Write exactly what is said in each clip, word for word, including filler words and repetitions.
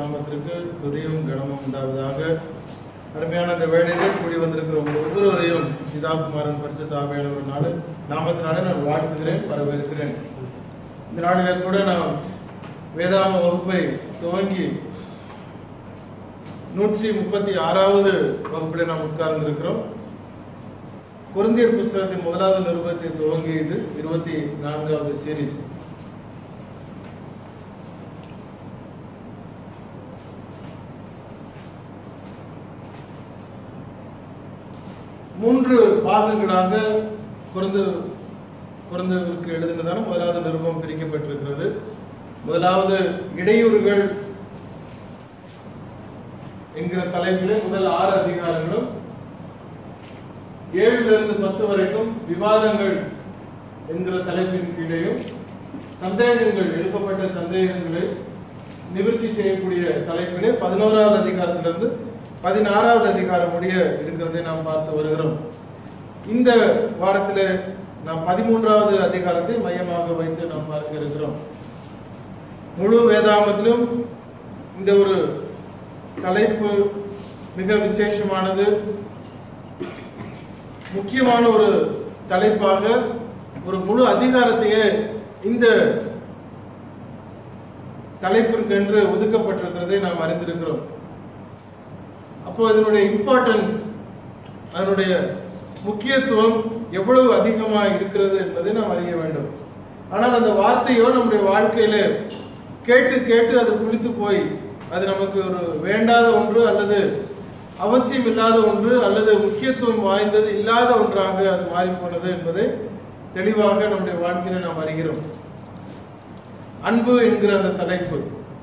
நாமத்திற்கு துதியும் கனமும் உண்டாவதாக. அருமையான இந்த வேளையிலே கூடி வந்திருக்கிற உங்கள் ஒவ்வொருவரையும் பிதாகுமாரன் பரிசுத்த ஆவியானவரினால நாமத்தினாலே நான் வாழ்த்துகிறேன், வரவேற்கிறேன். இந்த நாளிலே கூட நாம் வேதாம வகுப்பை துவங்கி நூற்றி முப்பத்தி ஆறாவது வகுப்பில் நாம் உட்கார்ந்திருக்கிறோம். கொரிந்தியர் புஸ்தகத்தின் முதலாவது நிருபத்தை துவங்கியது இருபத்தி நான்காவது சீரீஸ். மூன்று பாகங்களாக கொரிந்து கொரிந்தியருக்கு எழுதினதான முதலாவது நிருபம் பிரிக்கப்பட்டிருக்கிறது. முதலாவது இடையூறுகள் என்கிற தலைப்பிலே முதல் ஆறு அதிகாரங்களும், ஏழுல இருந்து பத்து வரைக்கும் விவாதங்கள் என்கிற தலைப்பின் கீழேயும், சந்தேகங்கள், எழுப்பப்பட்ட சந்தேகங்களை நிவர்த்தி செய்யக்கூடிய தலைப்பிலே பதினோராவது அதிகாரத்திலிருந்து பதினாறாவது அதிகாரம் முடிய இருக்கிறதை நாம் பார்த்து வருகிறோம். இந்த வாரத்தில் நாம் பதிமூன்றாவது அதிகாரத்தை மையமாக வைத்து நாம் பார்க்க இருக்கிறோம். முழு வேதாகமத்திலும் இந்த ஒரு தலைப்பு மிக விசேஷமானது, முக்கியமான ஒரு தலைப்பாக ஒரு முழு அதிகாரத்தையே இந்த தலைப்பிற்கென்று ஒதுக்கப்பட்டிருக்கிறதை நாம் அறிந்திருக்கிறோம். அப்போ அதனுடைய இம்பார்ட்டன்ஸ், அதனுடைய முக்கியத்துவம் எவ்வளவு அதிகமாக இருக்கிறது என்பதை நாம் அறிய வேண்டும். ஆனால் அந்த வார்த்தையோ நம்முடைய வாழ்க்கையில கேட்டு கேட்டு அது புளித்து போய் அது நமக்கு ஒரு வேண்டாத ஒன்று அல்லது அவசியம் இல்லாத ஒன்று அல்லது முக்கியத்துவம் வாய்ந்தது இல்லாத ஒன்றாக அது மாறி போனது என்பதை தெளிவாக நம்முடைய வாழ்க்கையில நாம் அறிகிறோம். அன்பு என்கிற அந்த தலைப்பு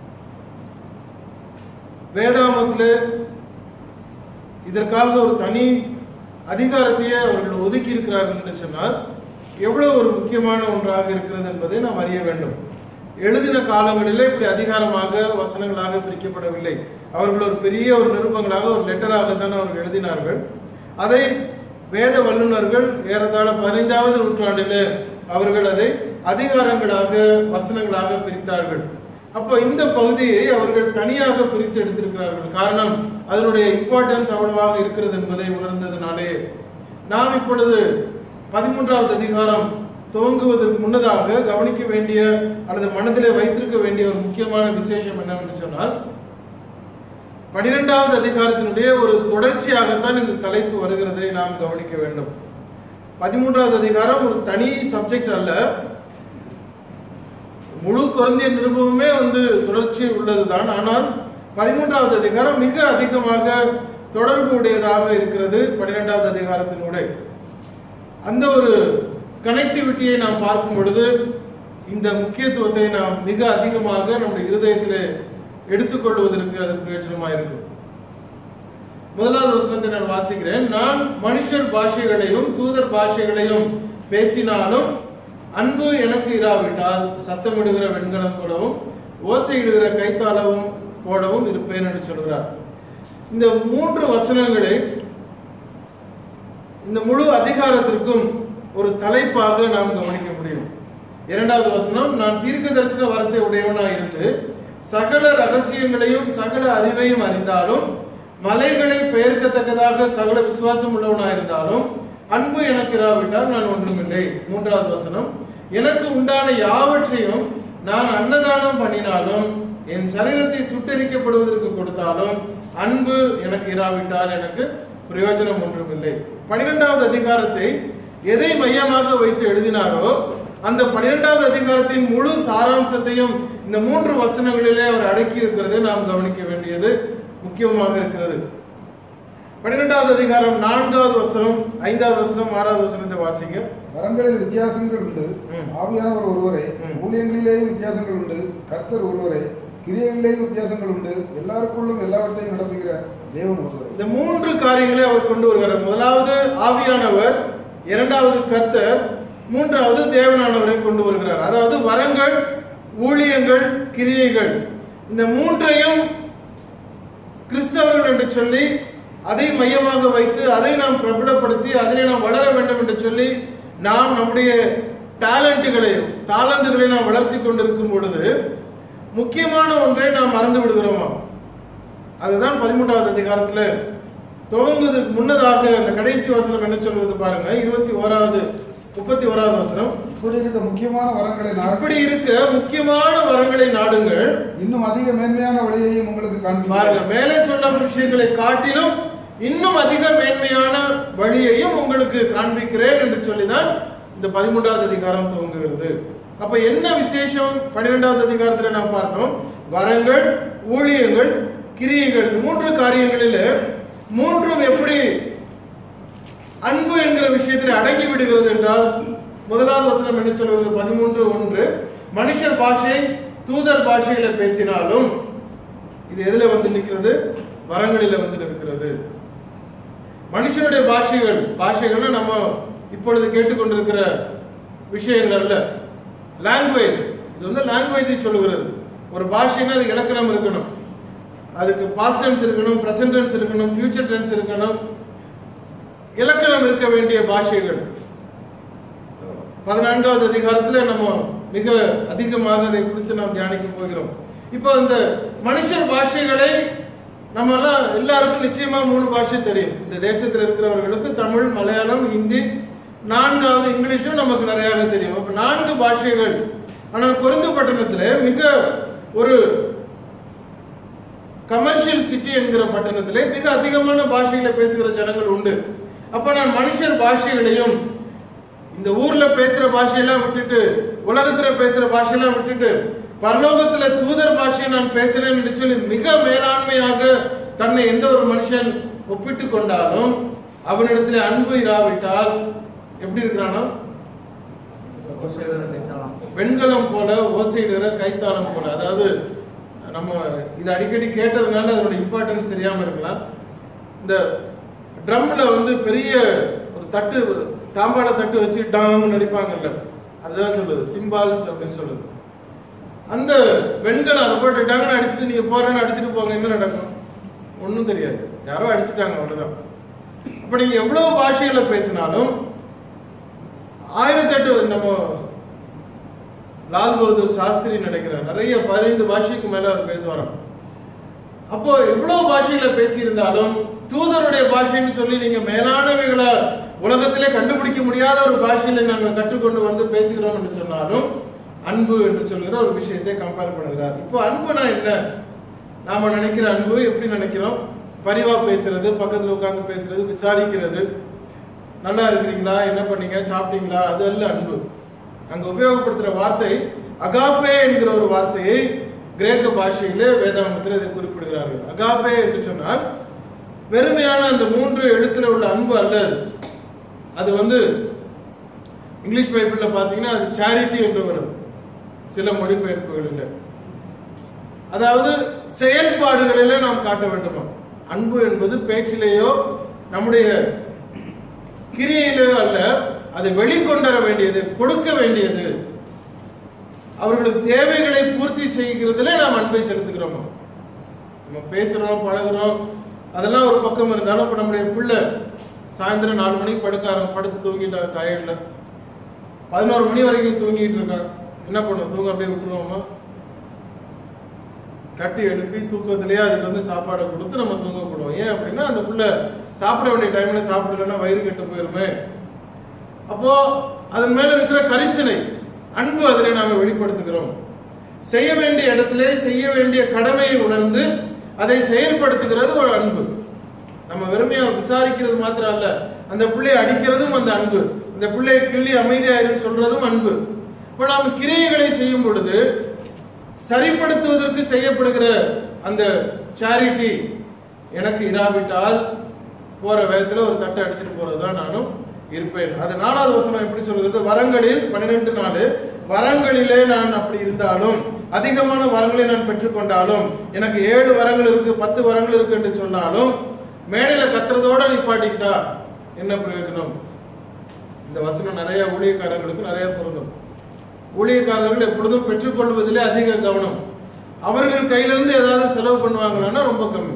வேதாகமத்திலே இதற்காக ஒரு தனி அதிகாரத்தையே அவர்கள் ஒதுக்கி இருக்கிறார்கள் என்று சொன்னால் எவ்வளவு ஒரு முக்கியமான ஒன்றாக இருக்கிறது என்பதை நாம் அறிய வேண்டும். எழுதின காலங்களிலே இப்படி அதிகாரமாக வசனங்களாக பிரிக்கப்படவில்லை. அவர்கள் ஒரு பெரிய ஒரு நிருபங்களாக ஒரு லெட்டராக தான் அவர்கள் எழுதினார்கள். அதை வேத வல்லுநர்கள் ஏறத்தாழ பதினைந்தாவது நூற்றாண்டிலே அவர்கள் அதை அதிகாரங்களாக வசனங்களாக பிரித்தார்கள். அப்போ இந்த பகுதியை அவர்கள் தனியாக பிரித்து எடுத்திருக்கிறார்கள். காரணம், அதனுடைய இம்பார்ட்டன்ஸ் அவ்வளவாக இருக்கிறது என்பதை உணர்ந்ததுனாலே நாம் இப்பொழுது பதிமூன்றாவது அதிகாரம் துவங்குவதற்கு முன்னதாக கவனிக்க வேண்டிய அல்லது மனதிலே வைத்திருக்க வேண்டிய ஒரு முக்கியமான விசேஷம் என்னவென்று சொன்னால், பனிரெண்டாவது அதிகாரத்தினுடைய ஒரு தொடர்ச்சியாகத்தான் இந்த தலைப்பு வருகிறதை நாம் கவனிக்க வேண்டும். பதிமூன்றாவது அதிகாரம் ஒரு தனி சப்ஜெக்ட் அல்ல, முழு கொரிந்திய நிருபமுமே வந்து தொடர்ச்சி உள்ளதுதான். ஆனால் பதிமூன்றாவது அதிகாரம் மிக அதிகமாக தொடர்பு உடையதாக இருக்கிறது. பன்னிரெண்டாவது அதிகாரத்தினுடைய அந்த ஒரு கனெக்டிவிட்டியை நாம் பார்க்கும் பொழுது இந்த முக்கியத்துவத்தை நாம் மிக அதிகமாக நம்முடைய இருதயத்தில் எடுத்துக்கொள்வதற்கு அது பிரயோஜனமாக இருக்கும். முதலாவது வசனத்தை நான் வாசிக்கிறேன். நான் மனுஷர் பாஷைகளையும் தூதர் பாஷைகளையும் பேசினாலும் அன்பு எனக்கு இராவிட்டால் சத்தமிடுகிற வெண்கலம் போலவும் ஓசையிடுகிற கைத்தாளவும் போலவும் இருப்பேன் என்று சொல்கிறார். இந்த மூன்று வசனங்களை இந்த முழு அதிகாரத்திற்கும் ஒரு தலைப்பாக நாம் கவனிக்க முடியும். இரண்டாவது வசனம், நான் தீர்க்க தரிசன வரத்தை உடையவனாய் இருந்து சகல ரகசியங்களையும் சகல அறிவையும் அறிந்தாலும் மலைகளை பெயர்க்கத்தக்கதாக சகல விசுவாசம் உள்ளவனாய் இருந்தாலும் அன்பு எனக்கு இராவிட்டால் நான் ஒன்றுமில்லை. மூன்றாவது வசனம், எனக்கு உண்டான யாவற்றையும் நான் அன்னதானம் பண்ணினாலும் என் சரீரத்தை சுட்டரிக்கப்படுவதற்கு கொடுத்தாலும் அன்பு எனக்கு இராவிட்டால் எனக்கு பிரயோஜனம் ஒன்றுமில்லை. பனிரெண்டாவது அதிகாரத்தை எதை மையமாக வைத்து எழுதினாரோ அந்த பனிரெண்டாவது அதிகாரத்தின் முழு சாராம்சத்தையும் இந்த மூன்று வசனங்களிலே அவர் அடக்கி இருக்கிறதை நாம் கவனிக்க வேண்டியது முக்கியமாக இருக்கிறது. பன்னிரெண்டாவது அதிகாரம் நான்காவது வசனம், ஐந்தாவது வசனம், ஆறாவது வசனத்தை வாசிங்க. வரங்களில் வித்தியாசங்கள் உண்டு, ஆவியானவர் ஒருவரே. ஊழியங்களிலேயும் வித்தியாசங்கள் உண்டு, கர்த்தர் ஒருவரே. கிரியைகளிலேயும் வித்தியாசங்கள் உண்டு, எல்லாருக்குள்ளும் எல்லாவற்றையும் நடத்துகிற தேவன் ஒருவரே. இந்த மூன்று காரியங்களை அவர் கொண்டு வருகிறார். முதலாவது ஆவியானவர், இரண்டாவது கர்த்தர், மூன்றாவது தேவனானவரை கொண்டு வருகிறார். அதாவது வரங்கள், ஊழியங்கள், கிரியைகள், இந்த மூன்றையும் கிறிஸ்தவர்கள் என்று சொல்லி அதை மையமாக வைத்து அதை நாம் பிரபலப்படுத்தி அதிலே நாம் வளர வேண்டும் என்று சொல்லி நாம் நம்முடைய டேலண்ட்டுகளையும் தாளந்துகளை நாம் வளர்த்தி கொண்டிருக்கும் பொழுது முக்கியமான ஒன்றை நாம் மறந்து விடுகிறோமா? அதுதான் பதிமூன்றாவது அதிகாரத்துல துவங்குவதற்கு முன்னதாக அந்த கடைசி வசனம் என்ன சொல்றது பாருங்க. இருபத்தி ஓராவது முப்பத்தி ஓராவது வசனம். இப்படி இருக்க முக்கியமான வரங்களை இப்படி இருக்க முக்கியமான வரங்களை நாடுங்கள், இன்னும் அதிக மேன்மையான வழியையும் உங்களுக்கு காண்பி. பாருங்க, மேலே சொன்ன விஷயங்களை காட்டிலும் இன்னும் அதிக மேன்மையான வழியையும் உங்களுக்கு காண்பிக்கிறேன் என்று சொல்லிதான் இந்த பதிமூன்றாவது அதிகாரம் துவங்குகிறது. அப்ப என்ன விசேஷம்? பன்னிரெண்டாவது அதிகாரத்துல நாம் பார்த்தோம், வரங்கள், ஊழியங்கள், கிரியைகள், மூன்று காரியங்களில் மூன்றும் எப்படி அன்பு என்கிற விஷயத்தில் அடங்கி விடுகிறது என்றால், முதலாவது வசனம் என்ன சொல்கிறது? பதிமூன்று ஒன்று, மனுஷர் பாஷை தூதர் பாஷையில பேசினாலும், இது எதுல வந்து நிற்கிறது? வரங்களில வந்து நிற்கிறது. மனுஷனுடைய பாஷைகள், பாஷைகள்னா நம்ம இப்பொழுது கேட்டுக்கொண்டிருக்கிற விஷயங்கள் அல்ல, லாங்குவேஜ். இது வந்து லாங்குவேஜை சொல்லுகிறது. ஒரு பாஷைன்னா அது இலக்கணம் இருக்கணும், அதுக்கு பாஸ்ட் டென்ஸ் இருக்கணும், பிரசன்ட் டென்ஸ் இருக்கணும், ஃபியூச்சர் டென்ஸ் இருக்கணும், இலக்கணம் இருக்க வேண்டிய பாஷைகள். பதினான்காவது அதிகாரத்துல நம்ம மிக அதிகமாக அதை குறித்து நாம் தியானிக்க போகிறோம். இப்போ இந்த மனுஷர் பாஷைகளை நம்ம எல்லாம் எல்லாருக்கும் நிச்சயமா மூணு பாஷை தெரியும். இந்த தேசத்தில் இருக்கிறவர்களுக்கு தமிழ், மலையாளம், ஹிந்தி, நான்காவது இங்கிலீஷும் நமக்கு நிறைய தெரியும். அப்ப நான்கு பாஷைகள். ஆனால் கொரிந்து பட்டணத்துல மிக ஒரு கமர்ஷியல் சிட்டி என்கிற பட்டணத்திலே மிக அதிகமான பாஷைகளை பேசுகிற ஜனங்கள் உண்டு. அப்ப நான் மனுஷர் பாஷைகளையும் இந்த ஊர்ல பேசுற பாஷையெல்லாம் விட்டுட்டு, உலகத்துல பேசுற பாஷையெல்லாம் விட்டுட்டு, பரலோகத்துல தூதர் பாஷையை நான் பேசுறேன் என்று சொல்லி மிக மேலாண்மையாக தன்னை எந்த ஒரு மனுஷன் ஒப்பிட்டு கொண்டாலும் அவனிடத்துல அன்பு இராவிட்டால் எப்படி இருக்கிறானோ? வெண்கலம் போல, ஓசையிடுற கைத்தாளம் போல. அதாவது நம்ம இது அடிக்கடி கேட்டதுனால அதோட இம்பார்ட்டன்ஸ் தெரியாம இருக்கலாம். இந்த ட்ரம்ல வந்து பெரிய ஒரு தட்டு, தாம்பாள தட்டு வச்சு டாம் நடிப்பாங்கல்ல, அதுதான் சொல்லுது சிம்பால்ஸ் அப்படின்னு சொல்லுது. அந்த வெண்கலம் அதை போட்டுட்டாங்கன்னு அடிச்சுட்டு நீங்க போறேன்னு அடிச்சுட்டு போங்க, என்ன நடக்கும்? ஒன்றும் தெரியாது, யாரோ அடிச்சுட்டாங்க, அவ்வளவுதான். அப்ப நீங்க எவ்வளவு பாஷைகளை பேசினாலும், ஆயிரத்தி எட்டு நம்ம லால் பகதூர் சாஸ்திரி நினைக்கிறேன் நிறைய பதினைந்து பாஷைக்கு மேல அவர் பேசுவாராம். அப்போ எவ்வளவு பாஷைகளை பேசியிருந்தாலும் தூதருடைய பாஷைன்னு சொல்லி நீங்க மேலானவைகளை உலகத்திலே கண்டுபிடிக்க முடியாத ஒரு பாஷையில நாங்கள் கற்றுக்கொண்டு வந்து பேசுகிறோம் என்று சொன்னாலும் அன்பு என்று சொல்கிற ஒரு விஷயத்தை கம்பேர் பண்ணுகிறார். இப்போ அன்புனா என்ன? நாம நினைக்கிற அன்பு எப்படி நினைக்கிறோம்? பரிவா பேசுறது, பக்கத்துல உட்கார்ந்து பேசுறது, விசாரிக்கிறது, நல்லா இருக்கிறீங்களா, என்ன பண்ணீங்க, சாப்பிட்டீங்களா, அது அல்ல அன்பு. அங்க உபயோகப்படுத்துற வார்த்தை அகாப்பே என்கிற ஒரு வார்த்தையை கிரேக்க பாஷையிலே வேதாகமத்தில் இதை குறிப்பிடுகிறார்கள். அகாப்பே என்று சொன்னால் வெறுமையான அந்த மூன்று எழுத்துல உள்ள அன்பு அல்ல. அது வந்து இங்கிலீஷ் பைபிள்ல பாத்தீங்கன்னா அது சேரிட்டி என்று வரும், சில மொழிபெயர்ப்புகள் இல்லை. அதாவது செயல்பாடுகளிலே நாம் காட்ட வேண்டுமா? அன்பு என்பது பேச்சிலேயோ நம்முடைய கிரியையிலேயோ அல்ல, அதை வெளிக்கொண்டர வேண்டியது, கொடுக்க வேண்டியது. அவர்களுக்கு தேவைகளை பூர்த்தி செய்கிறதுல நாம் அன்பை செலுத்துகிறோமா? நம்ம பேசுறோம், பழகுறோம், அதெல்லாம் ஒரு பக்கம் இருந்தாலும் இப்ப நம்முடைய பிள்ளை சாயந்தரம் நாலு மணிக்கு படுக்க படுத்து தூங்கிட்டா, டயர்ட்ல பதினோரு மணி வரைக்கும் தூங்கிட்டு இருக்காங்க, என்ன பண்ணுவோம்? தூங்க அப்படியே விட்டுருவோமா? கட்டி எழுப்பி தூக்கத்திலேயே அதுக்கு வந்து சாப்பாடை கொடுத்து நம்ம தூங்க போடுவோம். ஏன் அப்படின்னா அந்த பிள்ளை சாப்பிட வேண்டிய டைம்ல சாப்பிடலன்னா வயிறு கெட்டு போயிருமே. அப்போ அதன் மேல இருக்கிற கரிசனை, அன்பு அதிலே நாம வெளிப்படுத்துகிறோம். செய்ய வேண்டிய இடத்திலே செய்ய வேண்டிய கடமையை உணர்ந்து அதை செயல்படுத்துகிறது ஒரு அன்பு. நம்ம வெறுமையா விசாரிக்கிறது மாத்திரம் அல்ல, அந்த பிள்ளையை அடிக்கிறதும் அந்த அன்பு, அந்த பிள்ளையை கிள்ளி அமைதியாயிரும் சொல்றதும் அன்பு. இப்ப நாம் கிரியைகளை செய்யும் பொழுது சரிப்படுத்துவதற்கு செய்யப்படுகிற அந்த சேரிட்டி எனக்கு இராவிட்டால் போற வேகத்துல ஒரு தட்டை அடிச்சுட்டு போறதுதான் நானும் இருப்பேன். அது நாலாவது வசனம் எப்படி சொல்கிறது? வரங்களில் பன்னிரெண்டு நாலு, வரங்களிலே நான் அப்படி இருந்தாலும், அதிகமான வரங்களை நான் பெற்றுக்கொண்டாலும், எனக்கு ஏழு வரங்கள் இருக்கு, பத்து வரங்கள் இருக்கு என்று சொன்னாலும், மேடையில கத்துறதோட நிப்பாட்டிக்கிட்டா என்ன பிரயோஜனம்? இந்த வசனம் நிறைய ஊழியக்காரர்களுக்கு நிறைய பொருந்தும். ஊழியக்காரர்கள் எப்பொழுதும் பெற்றுக்கொள்வதிலே அதிக கவனம். அவர்கள் கையிலிருந்து ஏதாவது செலவு பண்ணுவாங்கன்னா ரொம்ப கம்மி.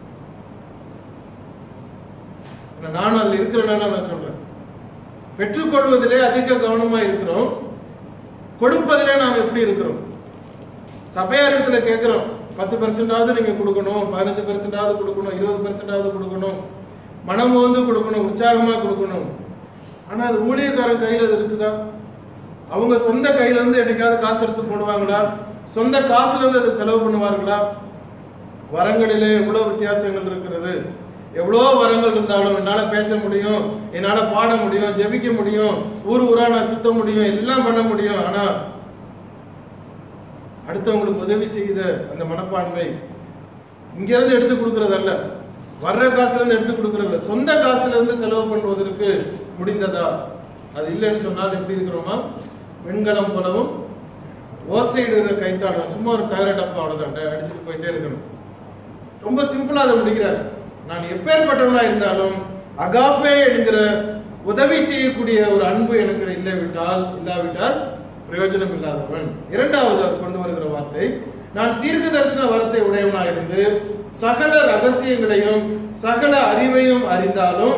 நானும் அதுல இருக்கிறனால நான் சொல்றேன், பெற்றுக்கொள்வதிலே அதிக கவனமா இருக்கிறோம், கொடுப்பதிலே நாம் எப்படி இருக்கிறோம்? சபையாரிடத்துல கேட்கிறோம், பத்து பெர்சென்டாவது நீங்க கொடுக்கணும், பதினஞ்சு பெர்சென்டாவது கொடுக்கணும், இருபது பெர்சென்டாவது கொடுக்கணும், மனம் வந்து கொடுக்கணும், உற்சாகமா கொடுக்கணும். ஆனா அது ஊழியக்காரன் கையில அது இருக்குதா? அவங்க சொந்த கையில இருந்து என்னைக்காவது காசு எடுத்து போடுவாங்களா? சொந்த காசுல இருந்து அதை செலவு பண்ணுவார்களா? வரங்களிலே எவ்வளவு வித்தியாசங்கள் இருக்கிறது. எவ்வளோ வரங்கள் இருந்தாலும் என்னால பேச முடியும், என்னால பாட முடியும், ஜெபிக்க முடியும், ஊர் ஊரா நான் சுத்த முடியும், எல்லாம் பண்ண முடியும். ஆனா அடுத்தவங்களுக்கு உதவி செய்த அந்த மனப்பான்மை இங்க இருந்து எடுத்து கொடுக்கறதல்ல, வர்ற காசுல இருந்து எடுத்து கொடுக்கறதில்ல, சொந்த காசுல இருந்து செலவு பண்ணுவதற்கு முடிந்ததா? அது இல்லைன்னு சொன்னால் எப்படி இருக்கிறோமா? வெண்கலம் போலவும் ஓசையிடுகிற கைத்தாளம், சும்மா ஒரு தகர டப்பா அவ்வளவுதான் அடிச்சுட்டு போயிட்டே இருக்கணும். ரொம்ப சிம்பிளா அதை முடிக்கிறார். நான் எப்பேற்பட்டவனா இருந்தாலும் அகாப்பே என்கிற உதவி செய்யக்கூடிய ஒரு அன்பு எனக்கு இல்லாவிட்டால் இல்லாவிட்டால் பிரயோஜனம் இல்லாதவன். இரண்டாவது அவர் கொண்டு வருகிற வார்த்தை, நான் தீர்க்க தரிசன வரத்தை உடையவனாயிருந்து சகல ரகசியங்களையும் சகல அறிவையும் அறிந்தாலும்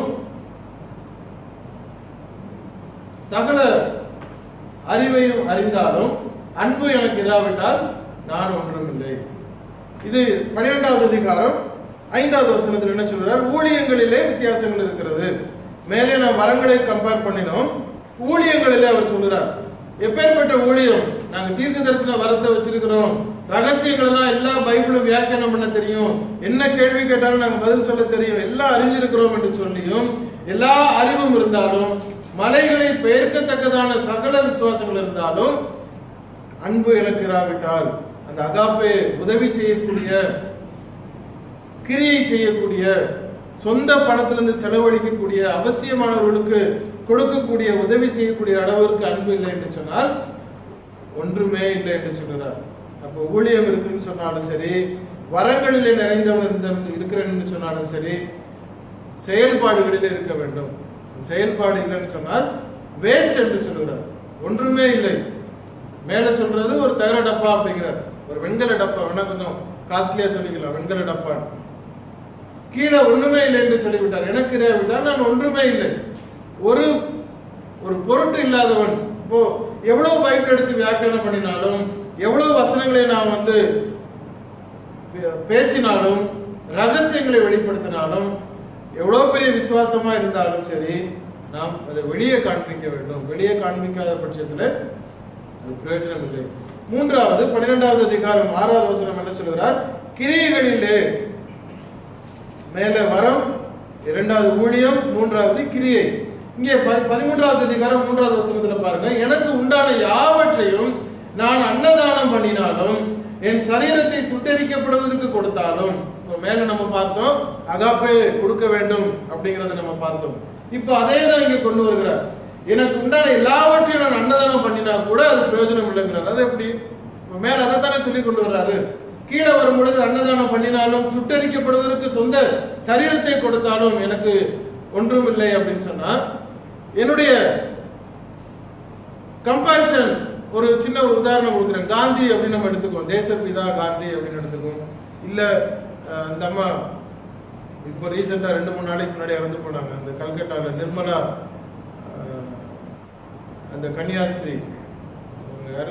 சகல அறிவையும் அறிந்தாலும் அன்பு எனக்கு இராவிட்டால் நான் ஒன்றும் இல்லை. இது பன்னிரெண்டாவது அதிகாரம் ஐந்தாவது வசனத்தில் என்ன சொல்றார்? ஊழியங்களிலே வித்தியாசங்கள் இருக்கிறது. மேலே நாம் வரங்களை கம்பேர் பண்ணினோம், ஊழியங்களிலே அவர் சொல்றார். எப்பேற்பட்ட ஊழியம்? நாங்க தீர்க்க தரிசன வரத்தை வச்சிருக்கிறோம், ரகசியங்கள் எல்லாம் எல்லா பைபிளும் வியாக்கியானம் பண்ண தெரியும், என்ன கேள்வி கேட்டாலும் நாங்க பதில் சொல்ல தெரியும், எல்லாம் அறிஞ்சிருக்கிறோம் என்று சொல்லியும் எல்லா அறிவும் இருந்தாலும் மலைகளை பெயர்க்கத்தக்கதான சகல விசுவாசங்கள் இருந்தாலும் அன்பு எனக்கு இராவிட்டால், அந்த அகாப்பே உதவி செய்யக்கூடிய கிரியை செய்யக்கூடிய சொந்த பணத்திலிருந்து செலவழிக்கக்கூடிய அவசியமானவர்களுக்கு கொடுக்கக்கூடிய உதவி செய்யக்கூடிய அளவிற்கு அன்பு இல்லை என்று சொன்னால் ஒன்றுமே இல்லை என்று சொல்கிறார். அப்போ ஊழியம் இருக்குன்னு சொன்னாலும் சரி, வரங்களிலே நிறைந்தவன் இருக்கிறேன்னு சொன்னாலும் சரி, செயல்பாடுகளிலே இருக்க வேண்டும். செயல்பாடு இல்லைன்னு சொன்னால் வேஸ்ட் என்று சொல்கிறார். ஒன்றுமே இல்லை. மேல சொல்றது ஒரு தகர டப்பா அப்படிங்கிறார், ஒரு வெண்கல டப்பா, வேணா கொஞ்சம் காஸ்ட்லியா சொல்லிக்கலாம், வெண்கல டப்பா. கீழே ஒண்ணுமே இல்லை என்று சொல்லிவிட்டார். எனக்கு விட்டால் நான் ஒன்றுமே இல்லை, ஒரு ஒரு பொருட்டு இல்லாதவன். இப்போ எவ்வளவு பைபிள் எடுத்து வியாக்கியானம் பண்ணினாலும், எவ்வளவு வசனங்களை நாம் வந்து பேசினாலும், ரகசியங்களை வெளிப்படுத்தினாலும், எவ்வளவு பெரிய விசுவாசமா இருந்தாலும் சரி, நாம் அதை வெளியே காண்பிக்க வேண்டும். வெளியே காண்பிக்காத பட்சத்துல அது பிரயோஜனம் இல்லை. மூன்றாவது பன்னிரெண்டாவது அதிகாரம் ஆறாவது வசனம் என்ன சொல்கிறார்? கிரியைகளிலே, மேல வரம், இரண்டாவது ஊழியம், மூன்றாவது கிரியை. இங்கே பதிமூன்றாவது அதிகாரம் மூன்றாவது வசனத்துல பாருங்க, எனக்கு உண்டான யாவற்றையும் நான் அன்னதானம் பண்ணினாலும் என் சரீரத்தை சுட்டரிக்கப்படுவதற்கு கொடுத்தாலும். மேல நம்ம பார்த்தோம் அகாப்பே கொடுக்க வேண்டும் அப்படிங்கறத நம்ம பார்த்தோம். இப்போ அதே தான் இங்க கொண்டு வருகிறார். எனக்கு உண்டான எல்லாவற்றையும் நான் அன்னதானம் பண்ணினா கூட அது பிரயோஜனம் இல்லைங்கிறார். அது எப்படி? மேல அதைத்தானே சொல்லி கொண்டு வர்றாரு. கீழே வரும் பொழுது அன்னதானம் பண்ணினாலும் சுட்டரிக்கப்படுவதற்கு சொந்த சரீரத்தை கொடுத்தாலும் எனக்கு ஒன்றும் இல்லை அப்படின்னு சொன்னா, என்னுடைய கம்பாரிசன் ஒரு சின்ன ஒரு உதாரணம் கொடுக்குறேன். காந்தி அப்படின்னு நம்ம எடுத்துக்கோம், தேசப்பிதா காந்தி அப்படின்னு எடுத்துக்கோம். இல்ல இந்த அம்மா இப்போ ரீசெண்டா ரெண்டு மூணு நாளைக்கு முன்னாடி இறந்து போனாங்க, அந்த கல்கட்டால நிர்மலா, அந்த கன்னியாஸ்திரி, யாரு,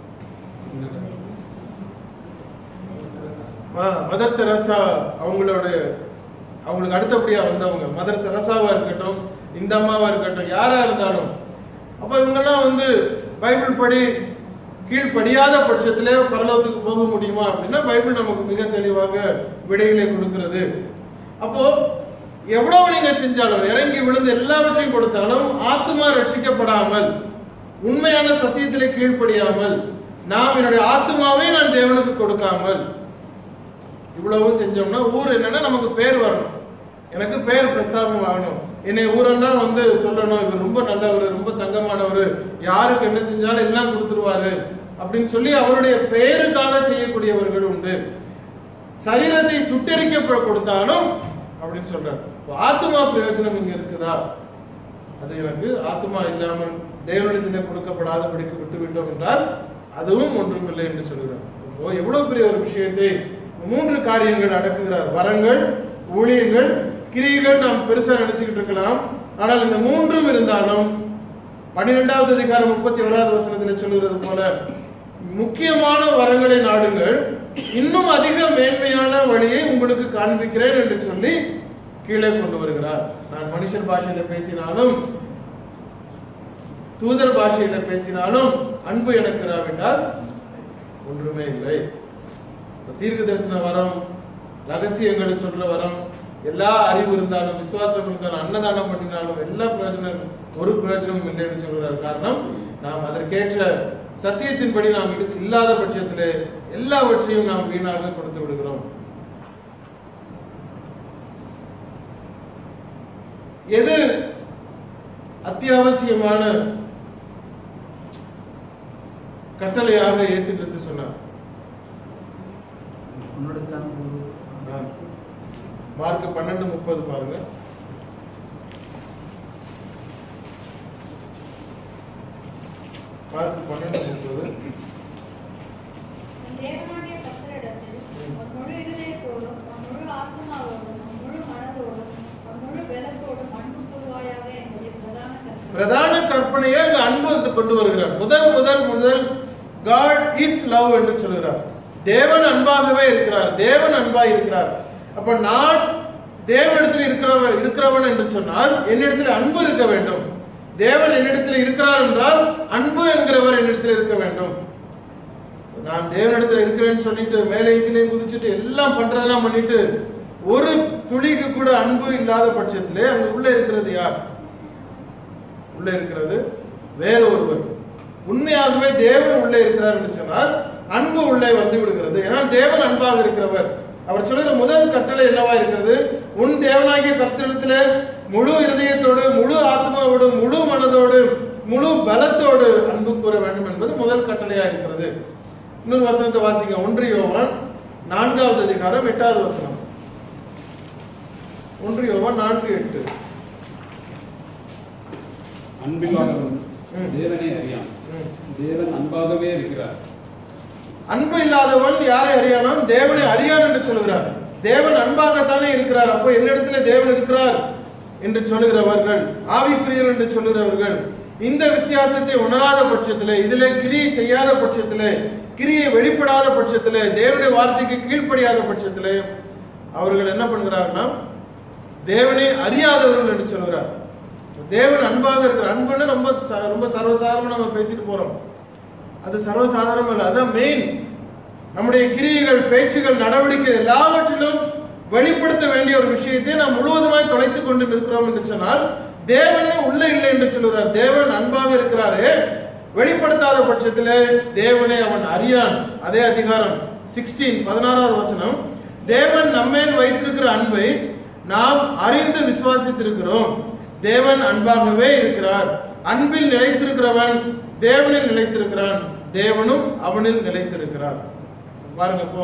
மதர் தெரசா, அவங்களோட அவங்களுக்கு அடுத்தபடியா வந்தவங்க மதர் தெரசாவா இருக்கட்டும், இந்த அம்மாவா இருக்கட்டும், யாரா இருந்தாலும், அப்ப இவங்கெல்லாம் வந்து பைபிள் படி கீழ்படியாத பட்சத்திலே பரலோகத்துக்கு போக முடியுமா அப்படின்னா பைபிள் நமக்கு மிக தெளிவாக விடைகளை கொடுக்கிறது. அப்போ எவ்வளவு நீங்க செஞ்சாலும், இறங்கி விழுந்து எல்லாவற்றையும் கொடுத்தாலும், ஆத்மா ரட்சிக்கப்படாமல், உண்மையான சத்தியத்திலே கீழ்ப்படியாமல், நாம் என்னுடைய ஆத்மாவை நான் தேவனுக்கு கொடுக்காமல் இவ்வளவும் செஞ்சோம்னா, ஊர் என்னன்னா நமக்கு பேர் வரணும், எனக்கு பேர் பிரஸ்தாபம் ஆகணும், என்னை ஊரெல்லாம் வந்து சொல்லணும், இவர் ரொம்ப நல்லவர், ரொம்ப தங்கமானவர், யாருக்கு என்ன செஞ்சாலும் எல்லாம் கொடுத்துருவாரு அப்படின்னு சொல்லி அவருடைய பெயருக்காக செய்யக்கூடியவர்கள் உண்டு. சரீரத்தை சுட்டரிக்க கொடுத்தாலும் அப்படின்னு சொல்றாரு. ஆத்மா பிரயோஜனம் இங்க இருக்குதா? அது எனக்கு ஆத்மா இல்லாமல் தேவனிடத்திலே கொடுக்கப்படாத படிக்க விட்டு விட்டோம் என்றால் அதுவும் ஒன்றுமில்லை என்று சொல்கிறார். எவ்வளவு பெரிய ஒரு விஷயத்தை மூன்று காரியங்கள் அடக்குகிறார். வரங்கள், ஊழியங்கள், கிரியைகள் நாம் பெருசா நினைச்சுக்கிட்டு இருக்கலாம். ஆனால் இந்த மூன்றும் இருந்தாலும் பன்னிரெண்டாவது அதிகாரம் முப்பத்தி ஓராவது வசனத்தில் சொல்லுகிறது போல, முக்கியமான வரங்களை நாடுங்கள், இன்னும் அதிக மேன்மையான வழியை உங்களுக்கு காண்பிக்கிறேன் என்று சொல்லி கீழே கொண்டு வருகிறார். நான் மனுஷர் பாஷையில பேசினாலும் தூதர் பாஷையில பேசினாலும் அன்பு எனக்கு இராவிட்டால் ஒன்றுமே இல்லை. தீர்க்க தரிசன வரம், ரகசியங்களை சொல்ற வரம், எல்லா அறிவு இருந்தாலும் விசுவாசம் இருந்தாலும் அன்னதானம் பண்ணினாலும் எல்லா பிரயோஜனம் ஒரு பிரயோஜனமும் இல்லை என்று சொல்கிறார். காரணம், நாம் அதற்கேற்ற சத்தியத்தின்படி நாம் இல்லாத பட்சத்திலே எல்லாவற்றையும் நாம் வீணாக கொடுத்து விடுகிறோம். எது அத்தியாவசியமான கட்டளையாக இயேசு கிறிஸ்து சொன்னார்? மார்க் பன்னெண்டு முப்பது பாருங்க. மார்க் பன்னெண்டு முப்பது. பிரதான கற்பனையை இந்த அன்பு கொண்டு வருகிறார். முதல் முதல் முதல் God is love என்று சொல்கிறார். தேவன் அன்பாகவே இருக்கிறார். தேவன் அன்பாய் இருக்கிறார். அப்ப நான் தேவனிடத்தில் இருக்கிறவன் இருக்கிறவன் என்று சொன்னால் என்னிடத்தில் அன்பு இருக்க வேண்டும். தேவன் என்னிடத்தில் இருக்கிறார் என்றால் அன்பு என்கிறவர் என்னிடத்தில் இருக்க வேண்டும். நான் தேவனிடத்தில் இருக்கிறேன்னு சொல்லிட்டு மேலே கீழே குதிச்சுட்டு எல்லாம் பண்றதெல்லாம் பண்ணிட்டு ஒரு துளிக்கு கூட அன்பு இல்லாத பட்சத்திலே அங்க உள்ள இருக்கிறது யார்? உள்ள இருக்கிறது வேற ஒருவர். உண்மையாகவே தேவன் உள்ளே இருக்கிறார் என்று சொன்னால் அன்பு உள்ளே வந்து விடுகிறது. ஏனால் தேவன் அன்பாக இருக்கிறவர். அவர் சொல்லுகிற முதல் கட்டளை என்னவா இருக்கிறது? உன் தேவனாகிய கர்த்தரிடத்திலே முழு இருதயத்தோடு, முழு ஆத்மாவோடு, முழு மனதோடு, முழு பலத்தோடு அன்பு கூற வேண்டும் என்பது முதல் கட்டளையா இருக்கிறது. இன்னொரு வசனத்தை வாசிங்க. ஒன்று யோவான் நான்காவது அதிகாரம் எட்டாவது வசனம். ஒன்று யோவான் நான்கு எட்டு. அன்பில்லாதவன் தேவனை அறியான், தேவன் அன்பாகவே இருக்கிறார். அன்பு இல்லாதவன் யாரை அறியானாம்? தேவனை அறியான் என்று சொல்கிறார். தேவன் அன்பாகத்தானே இருக்கிறார். அப்போ என்னிடத்துல தேவன் இருக்கிறார் என்று சொல்லுகிறவர்கள், ஆவிக்குரியவர் என்று சொல்லுகிறவர்கள் இந்த வித்தியாசத்தை உணராத பட்சத்திலே, இதிலே கிரியை செய்யாத பட்சத்திலே, கிரியை வெளிப்படாத பட்சத்திலே, தேவனுடைய வார்த்தைக்கு கீழ்ப்படியாத பட்சத்திலே அவர்கள் என்ன பண்ணுகிறார்களா? தேவனை அறியாதவர்கள் என்று சொல்கிறார். தேவன் அன்பாக இருக்கிற அன்புன்னு ரொம்ப ரொம்ப சர்வசாதாரணமா நம்ம பேசிட்டு போறோம். அது சர்வசாதாரணம் இல்லை. அதான் மெயின். நம்முடைய கிரியைகள், பேச்சுகள், நடவடிக்கை எல்லாவற்றிலும் வெளிப்படுத்த வேண்டிய ஒரு விஷயத்தை நாம் முழுவதுமாய் தொலைத்துக் கொண்டு நிற்கிறோம் என்று சொன்னால் தேவனே உள்ள இல்லை என்று சொல்கிறார். தேவன் அன்பாக இருக்கிறாரு, வெளிப்படுத்தாத பட்சத்திலே தேவனை அவன் அறியான். அதே அதிகாரம் சிக்ஸ்டீன் பதினாறாவது வசனம். தேவன் நம்மேல் வைத்திருக்கிற அன்பை நாம் அறிந்து விசுவாசித்திருக்கிறோம். தேவன் அன்பாகவே இருக்கிறார். அன்பில் நிலைத்திருக்கிறவன் தேவனில் நிலைத்திருக்கிறான், தேவனும் அவனில் நிலைத்திருக்கிறார். பாருங்க, இப்போ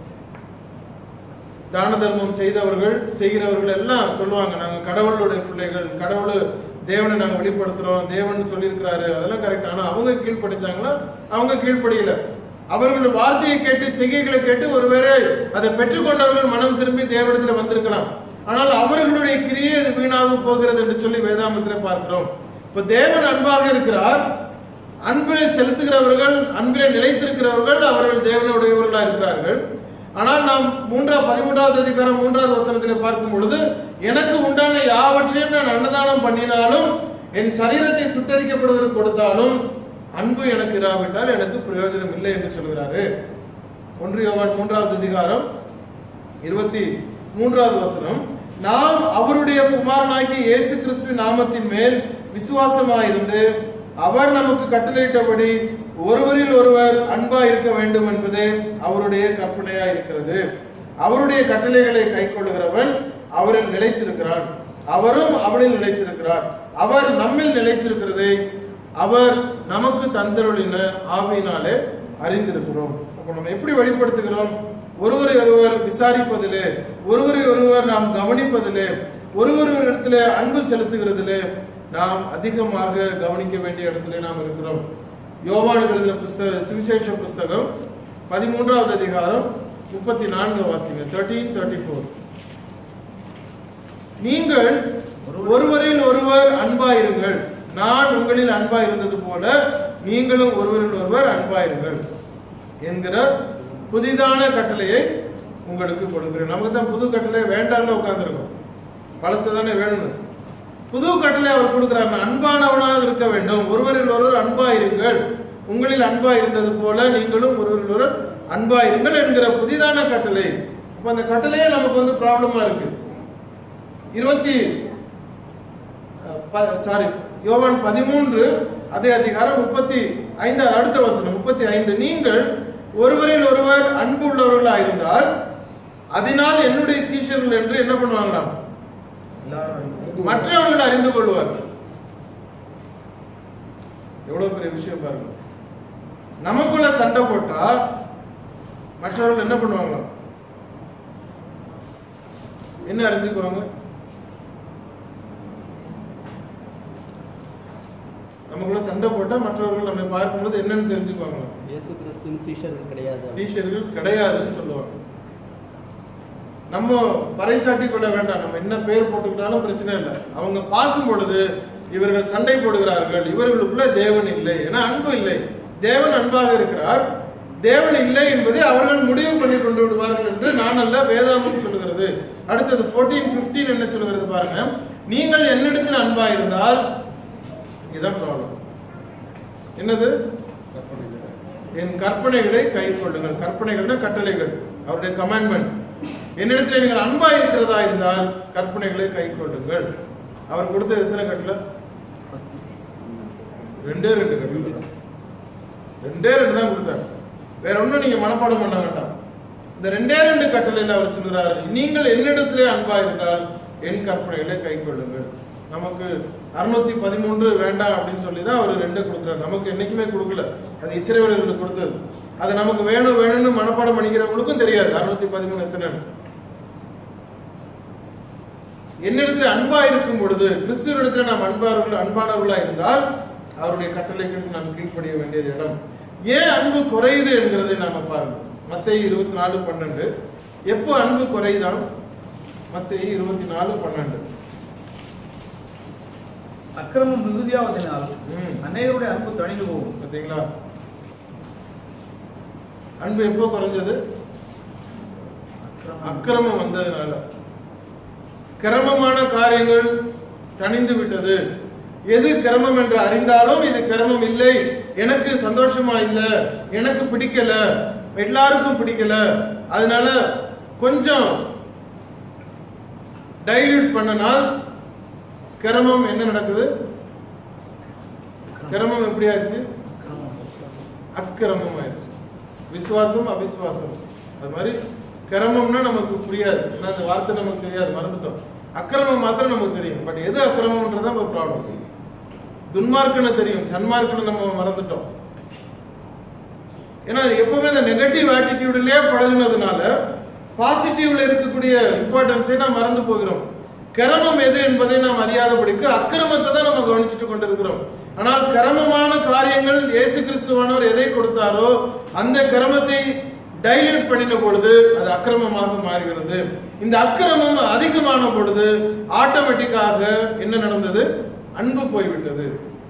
தான தர்மம் செய்தவர்கள் செய்கிறவர்கள் எல்லாம் சொல்லுவாங்க, நாங்க கடவுளுடைய பிள்ளைகள், கடவுள் தேவனை நாங்க வெளிப்படுத்துறோம், தேவன் சொல்லியிருக்கிறாரு, அதெல்லாம் கரெக்ட். ஆனா அவங்க கீழ்படிச்சாங்களா? அவங்க கீழ்படியல. அவர்கள் வார்த்தையை கேட்டு செய்கைகளை கேட்டு ஒருவேளை அதை பெற்றுக்கொண்டவர்கள் மனம் திரும்பி தேவனிடத்துல வந்திருக்கலாம். ஆனால் அவர்களுடைய கிரியை அது வீணாக போகிறது என்று சொல்லி வேதாமத்தில் பார்க்கிறோம். இப்ப தேவன் அன்பாக இருக்கிறார். அன்பிலே செலுத்துகிறவர்கள், அன்பிலே நிலைத்திருக்கிறவர்கள் அவர்கள் தேவனுடையவர்களா இருக்கிறார்கள். ஆனால் நாம் மூன்றா பதிமூன்றாவது அதிகாரம் மூன்றாவது வசனத்தில் பார்க்கும் பொழுது, எனக்கு உண்டான யாவற்றையும் நான் அன்னதானம் பண்ணினாலும், என் சரீரத்தை சுட்டரிக்கப்படுவதற்கு கொடுத்தாலும் அன்பு எனக்கு இராவிட்டால் எனக்கு பிரயோஜனம் இல்லை என்று சொல்கிறாரு. ஒன்று யோவான் மூன்றாவது அதிகாரம் இருபத்தி மூன்றாவது வசனம். நாம் அவருடைய குமாரனாகிய இயேசு கிறிஸ்துவின் நாமத்தின் மேல் விசுவாசமாயிருந்து அவர் நமக்கு கட்டளையிட்டபடி ஒருவரில் ஒருவர் அன்பா இருக்க வேண்டும் என்பது அவருடைய கற்பனையா இருக்கிறது. அவருடைய கட்டளைகளை கைக்கொள்ளுகிறவன் அவரில் நிலைத்திருக்கிறான், அவரும் அவனில் நிலைத்திருக்கிறார். அவர் நம்மில் நிலைத்திருக்கிறதை அவர் நமக்கு தந்தருளின ஆவியினாலே அறிந்திருக்கிறோம். அப்ப நம்ம எப்படி வெளிப்படுத்துகிறோம்? ஒருவரை ஒருவர் விசாரிப்பதிலே, ஒருவரை ஒருவர் நாம் கவனிப்பதிலே, ஒருவர் ஒரு இடத்துல அன்பு செலுத்துகிறதிலே நாம் அதிகமாக கவனிக்க வேண்டிய இடத்துல நாம் இருக்கிறோம். யோவான் எழுதின புஸ்தக சுவிசேஷ புஸ்தகம் பதிமூன்றாவது அதிகாரம் முப்பத்தி நான்கு வாசிங்க. Thirteen thirty four. நீங்கள் ஒருவரில் ஒருவர் அன்பாயிருங்கள், நான் உங்களில் அன்பாயிருந்தது போல நீங்களும் ஒருவரில் ஒருவர் அன்பாயிருங்கள் என்கிற புதிதான கட்டளையை உங்களுக்கு கொடுக்கிறேன். நமக்கு தான் புது கட்டளை வேண்டாம்னு உட்கார்ந்துருக்கோம், பழசுதானே வேணும்னு. புது கட்டளை அவர் கொடுக்கிறார், அன்பானவனாக இருக்க வேண்டும், ஒருவரில் ஒருவர் அன்பா இருங்கள், உங்களில் அன்பா இருந்தது போல நீங்களும் ஒருவரில் ஒருவர் அன்பா இருங்கள் என்கிற புதிதான கட்டளை. அப்ப அந்த கட்டளையே நமக்கு வந்து ப்ராப்ளமா இருக்கு. இருபத்தி சாரி யோவான் பதிமூன்று அதே அதிகாரம் முப்பத்தி ஐந்து அடுத்த வசனம் முப்பத்தி ஐந்து, நீங்கள் ஒருவரில் ஒருவர் அன்பு உள்ளவர்களாக இருந்தால் அதனால் என்னுடைய சீஷர்கள் என்று என்ன பண்ணுவாங்களாம், மற்றவர்கள் அறிந்து கொள்வார்கள். எவ்வளவு பெரிய விஷயம் பாருங்க. நமக்குள்ள சண்டை போட்டா மற்றவர்கள் என்ன பண்ணுவாங்க, என்ன அறிஞ்சுக்குவாங்க? நமக்குள்ள சண்டை போட்டா மற்றவர்கள் நம்மை பார்க்கும்போது என்னன்னு தெரிஞ்சுக்குவாங்க, இயேசு கிறிஸ்துவின் சீஷர்கள் கிடையாது, சீஷர்கள் கிடையாதுன்னு சொல்லுவாங்க. நம்ம பறைசாட்டி கொள்ள வேண்டாம், நம்ம என்ன பேர் போட்டுக்கிட்டாலும் பிரச்சனை இல்லை. அவங்க பார்க்கும் பொழுது இவர்கள் சண்டை போடுகிறார்கள், இவர்களுக்குள்ள தேவன் இல்லை, ஏன்னா அன்பு இல்லை. தேவன் அன்பாக இருக்கிறார், தேவன் இல்லை என்பதை அவர்கள் முடிவு பண்ணி கொண்டு விடுவார்கள் என்று நான் அல்ல, வேதாந்தம் சொல்லுகிறது. அடுத்தது பதினான்கு பதினைந்து என்ன சொல்லுகிறது பாருங்க, நீங்கள் என்னிடத்தில் அன்பா இருந்தால், இதுதான் ப்ராப்ளம். என்னது? என் கற்பனைகளை கை கொள்ளுங்கள். கற்பனைகள்னா கட்டளைகள், அவருடைய கமாண்ட்மெண்ட். என்னிடத்தில் நீங்கள் அன்பா இருக்கிறதா இருந்தால் கற்பனைகளை கை கொள்ளுங்கள். அவர் கொடுத்த எத்தனை கட்டளை? ரெண்டே ரெண்டு கட்டளை தான், ரெண்டே ரெண்டு தான் கொடுத்தார். வேற ஒன்றும் நீங்க மனப்பாடம் பண்ண வேண்டாம். இந்த ரெண்டே ரெண்டு கட்டளையில் அவர் சொல்கிறார், நீங்கள் என்னிடத்திலே அன்பா இருந்தால் என் கற்பனைகளை கை கொள்ளுங்கள். நமக்கு அறுநூத்தி பதிமூன்று வேண்டாம் அப்படின்னு சொல்லி தான் அவர் ரெண்டு கொடுக்குறாரு. நமக்கு என்னைக்குமே கொடுக்கல, அது இஸ்ரவேலர்களுக்கு கொடுத்தது. அது நமக்கு வேணும் வேணும்னு மனப்பாடம் பண்ணிக்கிறவங்களுக்கும் தெரியாது அறுநூத்தி பதிமூணு எத்தனை. என்னிடத்துல அன்பா இருக்கும் பொழுது, கிறிஸ்துவனிடத்துல நாம் அன்பார்கள் அன்பானவர்களா இருந்தால் அவருடைய கட்டளைக்கு நாம் கீழ்ப்படிய வேண்டியது இடம். ஏன் அன்பு குறையுது என்கிறதை நாம பாருங்க. மத்தேயு இருபத்தி நாலு பன்னெண்டு. எப்போ அன்பு குறையுதான்? மத்தேயு இருபத்தி நாலு பன்னெண்டு. அக்கிரமம் மிகுதியாவதனால் அநேகருடைய அன்பு தணிந்து போகும். பார்த்தீங்களா? அன்பு எப்போ குறைஞ்சது? அக்கிரமம் வந்ததுனால. கிரமமான காரியங்கள் தணிந்து விட்டது. எது கிரமம் என்று அறிந்தாலும் இது கிரமம் இல்லை, எனக்கு சந்தோஷமா இல்லை, எனக்கு பிடிக்கல, எல்லாருக்கும் பிடிக்கல, அதனால கொஞ்சம் டைல்யூட் பண்ணனால் கிரமம் என்ன நடக்குது? கிரமம் எப்படி ஆயிடுச்சு? அக்கிரமம் ஆயிடுச்சு. விசுவாசம் அவிசுவாசம். அது மாதிரி கிரமம்னா நமக்கு புரியாது, ஏன்னா அந்த வார்த்தை நமக்கு தெரியாது, மறந்துட்டோம். அக்கிரமம் மாத்திரம் நமக்கு தெரியும், பட் எது அக்கிரமம்ன்றதான் ஒரு ப்ராப்ளம். துன்மார்க்கன்னு தெரியும், சன்மார்க்கன்னு நம்ம மறந்துட்டோம். ஏன்னா எப்பவுமே இந்த நெகட்டிவ் ஆட்டிடியூட்லயே பழகுனதுனால பாசிட்டிவ்ல இருக்கக்கூடிய இம்பார்ட்டன்ஸை நாம் மறந்து போகிறோம். கிரமம் எது என்பதை நாம் அறியாதபடிக்கு அக்கிரமத்தை தான் நம்ம கவனிச்சுட்டு கொண்டிருக்கிறோம். ஆனால் கிரமமான காரியங்கள் இயேசு கிறிஸ்துவானவர் எதை கொடுத்தாரோ அந்த கிரமத்தை டைல்யூட் பண்ணின பொழுது அது அக்கிரமமாக மாறுகிறது. இந்த அக்கிரமம் அதிகமான பொழுது ஆட்டோமேட்டிக்காக என்ன நடந்தது? அன்பு போய்விட்டது.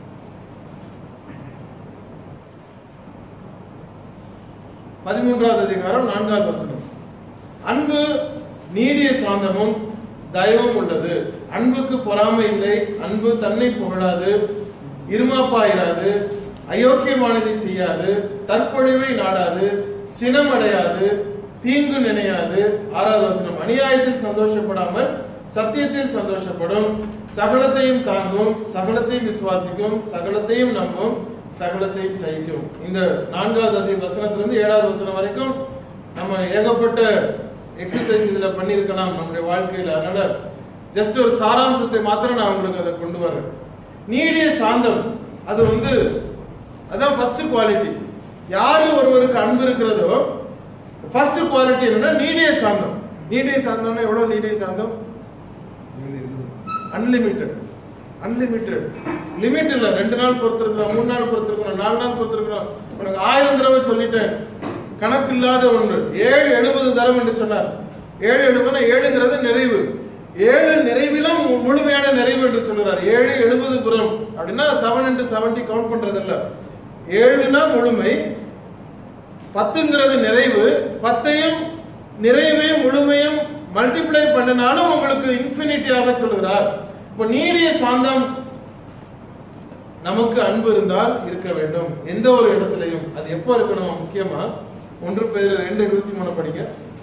பதிமூன்றாவது அதிகாரம் நான்காவது வசனம். அன்பு நீடிய சாந்தமும் தயவும் உள்ளது. அன்புக்கு பொறாமை இல்லை. அன்பு தன்னை புகழாது, இருமாப்பாயிராது, அயோக்கியமானதை செய்யாது, தற்பொழிவை நாடாது, சினமடையாது, தீங்கு நினையாது. ஆறாவது வசனம். அநியாயத்தில் சந்தோஷப்படாமல் சத்தியத்தில் சந்தோஷப்படும், சகலத்தையும் தாங்கும், சகலத்தையும் விசுவாசிக்கும், சகலத்தையும் நம்பும், சகலத்தையும் சகிக்கும். இந்த நான்காவது அதி வசனத்திலிருந்து ஏழாவது வசனம் வரைக்கும் நம்ம ஏகப்பட்ட எக்ஸசைஸ் இதுல பண்ணியிருக்கலாம் நம்முடைய வாழ்க்கையில. அதனால ஜஸ்ட் ஒரு சாராம்சத்தை மாத்திரம் நான் உங்களுக்கு அதை கொண்டு வரேன். நீடிய சாந்தம், அது வந்து அதான் ஃபர்ஸ்ட் குவாலிட்டி. யாரு ஒருவருக்கு அன்பு இருக்கிறதோ ஃபர்ஸ்ட் குவாலிட்டி என்னன்னா நீடிய சாந்தம். நீடிய சாந்தம்னா எவ்வளவு நீடிய சாந்தம்? அன்லிமிட்டெட். அன்லிமிட்டெட் லிமிட் இல்ல. ரெண்டு நாள் பொறுத்திருக்கணும், மூணு நாள் பொறுத்திருக்கணும், நாலு நாள் பொறுத்திருக்கணும். உனக்கு ஆயிரம் தடவை சொல்லிட்டேன், கணக்கு இல்லாத ஒன்று. ஏழு எழுபது தரம் என்று சொன்னார். ஏழு எழுபதுனா ஏழுங்கிறது நிறைவு. ஏழு நிறைவிலும் முழுமையான நிறைவு என்று சொல்கிறார். ஏழு எழுபது புறம் அப்படின்னா செவன் இன்டு செவன்டி கவுண்ட் பண்றது இல்ல. ஏழுனா முழுமை, பத்துங்கிறது நிறைவு. பத்தையும் நிறைவையும் முழுமையும் மல்டிப்ளை பண்ணினாலும் உங்களுக்கு இன்ஃபினிட்டியாக சொல்கிறார். இப்போ நீடிய சாந்தம் நமக்கு அன்பு இருந்தால் இருக்க வேண்டும் எந்த ஒரு இடத்துலையும். அது எப்போ இருக்கணும்? முக்கியமா ஒன்று பேர் ரெண்டு இருபத்தி மூணு படிக்க.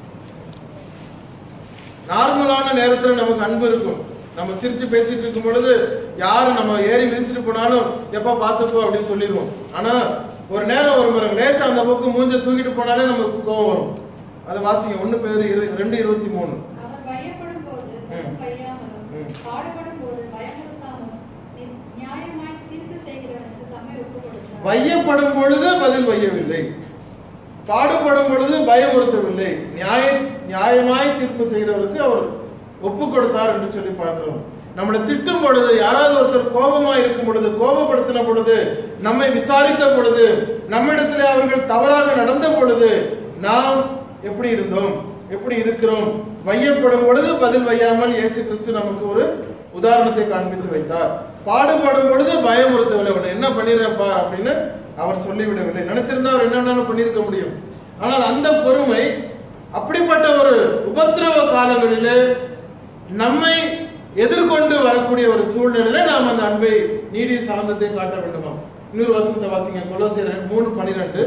நார்மலான நேரத்துல நமக்கு அன்பு இருக்கும். நம்ம சிரிச்சு பேசிட்டு இருக்கும் பொழுது யாரும் நம்ம ஏறி மிதிச்சுட்டு போனாலும் எப்ப பார்த்துப்போ அப்படின்னு சொல்லிடுவோம். ஆனா ஒரு நேரம் ஒரு முறை லேசா அந்த பக்கம் மூஞ்ச தூக்கிட்டு போனாலே நமக்கு கோவம் வரும். அதை வாசிங்க. ஒண்ணு பேர் ரெண்டு இருபத்தி மூணு. வையப்படும் பொழுது பதில் வையவில்லை, பாடுபடும் பொழுது பயமுறுத்தவில்லை, நியாய நியாயமாய் தீர்ப்பு செய்கிறவருக்கு அவர் ஒப்பு கொடுத்தார் என்று சொல்லி பார்க்கிறோம். நம்மளை திட்டும் பொழுது, யாராவது ஒருத்தர் கோபமா இருக்கும் பொழுது, கோபப்படுத்தின பொழுது, நம்மை விசாரித்த பொழுது, நம்மிடத்திலே அவர்கள் தவறாக நடந்த பொழுது நாம் எப்படி இருந்தோம், எப்படி இருக்கிறோம்? வையப்படும் பொழுது பதில் வையாமல் இயேசு கிறிஸ்து நமக்கு ஒரு உதாரணத்தை காண்பித்து வைத்தார். பாடுபடும் பொழுது பயமுறுத்தவில்லை, என்ன பண்ணிடுறப்பா அப்படின்னு அவர் சொல்லிவிடவில்லை. நினைச்சிருந்தா அவர் என்னென்ன பண்ணியிருக்க முடியும். ஆனால் அந்த பொறுமை, அப்படிப்பட்ட ஒரு உபத்திரவ காலங்களிலே நம்மை எதிர்கொண்டு வரக்கூடிய ஒரு சூழ்நிலையில நாம் அந்த அன்பை, நீடிய சாந்தத்தை காட்ட வேண்டுமா? இன்னொரு வசனத்தை வாசிங்க. கொலோசியர் மூணு பனிரெண்டு.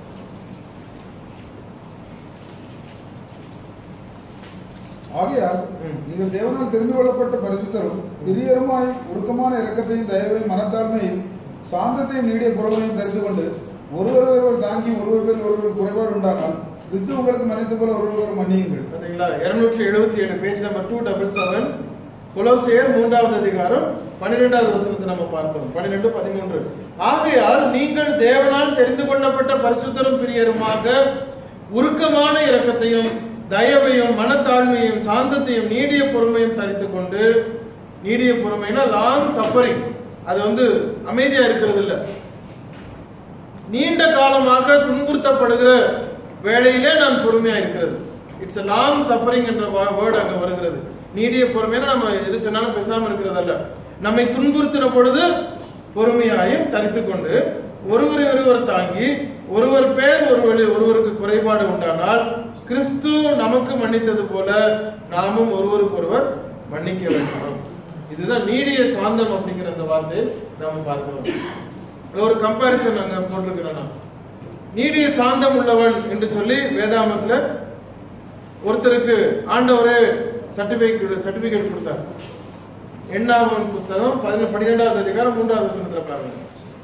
ஆகையால் நீங்கள் தேவனால் தெரிந்து கொள்ளப்பட்ட பரிசுத்தரும் பிரியருமாய் உருக்கமான இரக்கத்தையும் தயவையும் மனத்தாழ்மையும் சாந்தத்தையும் நீடிய பொறுமையும் தெரிந்து கொண்டு ஒருவர் ஒருவர் தாங்கி ஒருவர் பேர் ஒருவர் குறைபாடு உண்டானால் கிறிஸ்து உங்களுக்கு மன்னித்து போல ஒருவர் மன்னியுங்கள். பாத்தீங்களா? இருநூற்றி எழுபத்தி ஏழு page number two double seven கொலோசியர் மூன்றாவது அதிகாரம் பன்னிரெண்டாவது வசனத்தை நம்ம பார்க்கிறோம். பன்னிரெண்டு பதிமூன்று. ஆகையால் நீங்கள் தேவனால் தெரிந்து கொள்ளப்பட்ட பரிசுத்தரும் பிரியருமாக உருக்கமான இரக்கத்தையும் தயவையும் மனத்தாழ்மையும் சாந்தத்தையும் நீடிய பொறுமையும் தரித்து கொண்டு, நீடிய பொறுமைனா லாங் சஃபரிங், அது வந்து அமைதியா இருக்கிறது இல்ல, நீண்ட காலமாக துன்புறுத்தப்படுகிற வேளையிலே நான் பொறுமையா இருக்கிறது. இட்ஸ் a long suffering என்ற வேர்டு அங்க வருகிறது. நீடிய பொறுமைனா நம்ம எது சொன்னாலும் பேசாம இருக்கிறது அல்ல, நம்மை துன்புறுத்தின பொழுது பொறுமையாயும் தரித்து கொண்டு ஒருவரை ஒருவர் தாங்கி ஒருவர் பேர் ஒருவரில் ஒருவருக்கு குறைபாடு உண்டானால் கிறிஸ்து நமக்கு மன்னித்தது போல நாமும் ஒருவருக்கு ஒருவர் மன்னிக்க வேண்டும். இதுதான் நீடிய சாந்தம் அப்படிங்கிற அந்த வார்த்தை நாம பார்க்கிறோம். ஒரு கம்பாரிசன் அங்க போட்டிருக்கிறோம். நீடிய சாந்தம் உள்ளவன் என்று சொல்லி வேதாமத்துல ஒருத்தருக்கு ஆண்டவரே சர்டிபிகேட் சர்டிபிகேட் கொடுத்தார். எண்ணாகமம் புஸ்தகம் பதினெண்டு பன்னிரெண்டாவது அதிகாரம் மூன்றாவது வசனத்துல பாருங்க.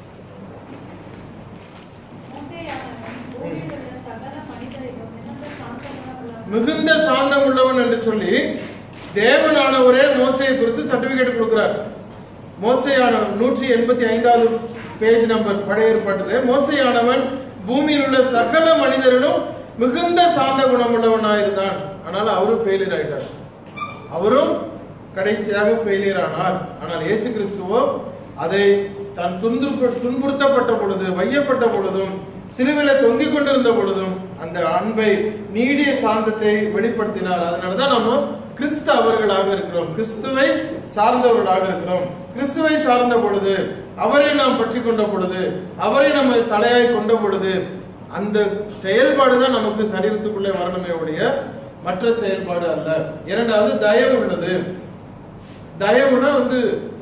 மிகுந்த சாந்தம் உள்ளவன் என்று சொல்லி தேவனானவரே மோசையை குறித்து சர்டிபிகேட் கொடுக்கிறார். மோசையானவன் நூற்றி எண்பத்தி ஐந்தாவது பேஜ் நம்பர் பழைய ஏற்பாட்டிலே மோசையானவன் பூமியில் உள்ள சகல மனிதர்களும் மிகுந்த சாந்த குணம் உள்ளவனாயிருந்தான். ஆனால் அவரும் ஃபெயிலியர் ஆயிட்டார். அவரும் கடைசியாக ஃபெயிலியர் ஆனார். ஆனால் இயேசு கிறிஸ்துவோ அதை தான் துன்பு துன்புறுத்தப்பட்ட பொழுது, வையப்பட்ட பொழுதும், சிலுவையில தொங்கிக் கொண்டிருந்த பொழுதும் அந்த அன்பை, நீடிய சாந்தத்தை வெளிப்படுத்தினார். அதனாலதான் நம்ம கிறிஸ்தவர்களாக இருக்கிறோம், கிறிஸ்துவை சார்ந்தவர்களாக இருக்கிறோம். கிறிஸ்துவை சார்ந்த பொழுது, அவரை நாம் பற்றி கொண்ட பொழுது, அவரை நம்ம தலையாய் கொண்ட பொழுது, அந்த செயல்பாடு தான் நமக்கு சரீரத்துக்குள்ளே வரணுமே ஒழிய மற்ற செயல்பாடு அல்ல. இரண்டாவது தயவு உள்ளது. தயவுனா வந்து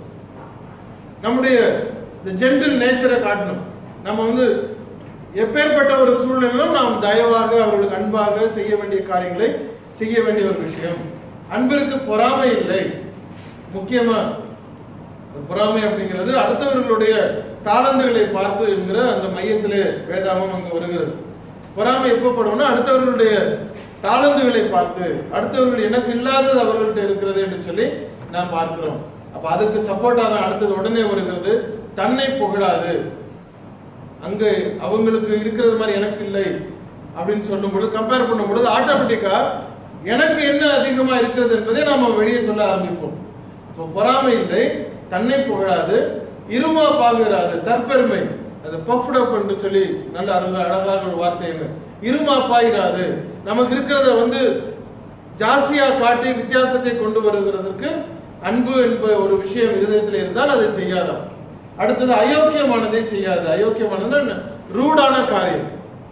நம்முடைய ஜென்டில் நேச்சரை காட்டணும். நம்ம வந்து எப்பேற்பட்ட ஒரு சூழ்நிலையிலும் நாம் தயவாக, அவர்களுக்கு அன்பாக செய்ய வேண்டிய காரியங்களை செய்ய வேண்டிய ஒரு விஷயம். அன்பிற்கு பொறாமை இல்லை. முக்கியமா பொறாமை அப்படிங்கிறது அடுத்தவர்களுடைய தாளந்துகளை பார்த்து என்கிற அந்த மையத்திலே வேதாமம் அங்கு வருகிறது. பொறாமை எப்போ படும்னா அடுத்தவர்களுடைய தாளந்துகளை பார்த்து, அடுத்தவர்கள் எனக்கு இல்லாதது அவர்கள்ட்ட இருக்கிறது என்று சொல்லி நாம் பார்க்கிறோம். அப்ப அதுக்கு சப்போர்ட்டா தான் அடுத்தது உடனே வருகிறது தன்னை புகழாது. அங்கு அவங்களுக்கு இருக்கிறது மாதிரி எனக்கு இல்லை அப்படின்னு சொல்லும் பொழுது, கம்பேர் பண்ணும் பொழுது ஆட்டோமேட்டிக்கா எனக்கு என்ன அதிகமா இருக்கிறது என்பதை நாம வெளியே சொல்ல ஆரம்பிப்போம். இப்போ பொறாமை இல்லை, தன்னை புகழாது, இருமா பாகுறாது, தற்பெருமை, அது பஃப்ட் அப் என்று சொல்லி நல்ல அருங்க அழகாக ஒரு வார்த்தை. இருமா பாயிராது, நமக்கு இருக்கிறத வந்து ஜாஸ்தியா காட்டி வித்தியாசத்தை கொண்டு வருகிறதுக்கு அன்பு என்ப ஒரு விஷயம் இருதயத்தில் இருந்தால் அதை செய்யாதான். அடுத்தது அயோக்கியமானதை செய்யாது. அயோக்கியமானது ரூடான காரியம்.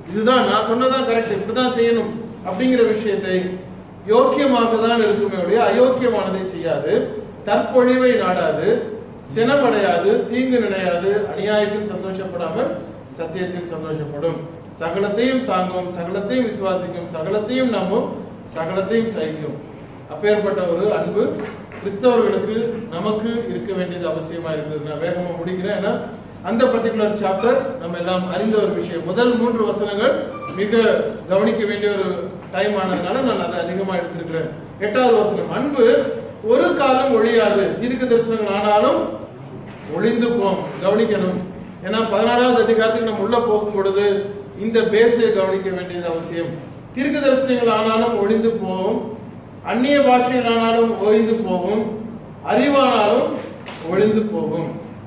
இதுதான் நான் சொன்னதான் கரெக்ட், இப்படிதான் செய்யணும் அப்படிங்கிற விஷயத்தை யோக்கியமாக தான் இருக்குமே ஒழிய அயோக்கியமானதை செய்யாது, தற்பொழிவை நாடாது, சினமடையாது, தீங்கு நினையாது, அநியாயத்தில் சந்தோஷப்படாமல் சத்தியத்தில் சந்தோஷப்படும், சகலத்தையும் தாங்கும், சகலத்தையும் விசுவாசிக்கும், சகலத்தையும் நம்பும், சகலத்தையும் சகிக்கும். அப்பேற்பட்ட ஒரு அன்பு கிறிஸ்தவர்களுக்கு நமக்கு இருக்க வேண்டியது அவசியமா இருக்குது. நான் வேகமா முடிக்கிறேன், ஏன்னா அந்த பர்டிகுலர் சாப்டர் நம்ம எல்லாம் அறிந்த ஒரு விஷயம். முதல் மூன்று வசனங்கள் மிக கவனிக்க வேண்டிய ஒரு டைம் ஆனதுனால நான் அதை அதிகமா எடுத்திருக்கிறேன். எட்டாவது வசனம், அன்பு ஒரு காலம் ஒழியாது, தீர்க்க தரிசனங்கள் ஆனாலும் ஒளிந்து போம். கவனிக்கணும், ஏன்னா பதினாலாவது அதிகாரத்துக்கு நம்ம உள்ள போகும் பொழுது இந்த பேஸை கவனிக்க வேண்டியது அவசியம். தீர்க்க தரிசனங்கள் ஆனாலும் ஒளிந்து போகும், அந்நிய பாஷைகள் ஆனாலும் ஓய்ந்து போகும், அறிவானாலும் ஒளிந்து போகும்.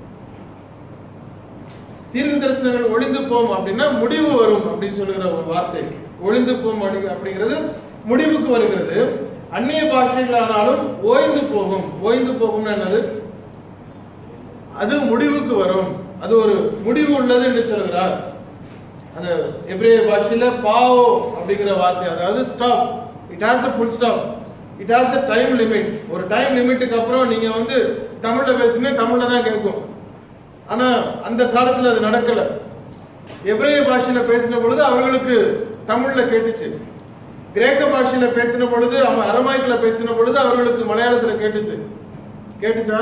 தீர்க்க தரிசனங்கள் ஒளிந்து போகும் அப்படின்னா முடிவு வரும் அப்படின்னு சொல்லுகிற ஒரு வார்த்தை. ஒளிந்து போகும் அப்படிங்கிறது முடிவுக்கு வருகிறது. அந்நிய பாஷைகள் ஆனாலும் ஓய்ந்து போகும். ஓய்ந்து போகும்னா என்னது? அது முடிவுக்கு வரும், அது ஒரு முடிவு உள்ளது என்று சொல்கிறார். அந்த எபிரேய பாஷையில பாவோ அப்படிங்கிற வார்த்தை, அதாவது stop, it has a full stop, it has a time limit. ஒரு டைம் லிமிட்டுக்கு அப்புறம் நீங்க வந்து தமிழ்ல பேசினே தமிழ்ல தான் கேட்கும். ஆனா அந்த காலத்துல அது நடக்கல. எபிரேய பாஷையில பேசின பொழுது அவர்களுக்கு தமிழ்ல கேட்டுச்சு, கிரேக்க பாஷையில பேசின பொழுது, அரமாய்க்குல பேசின பொழுது அவர்களுக்கு மலையாளத்துல கேட்டுச்சு. கேட்டுச்சா?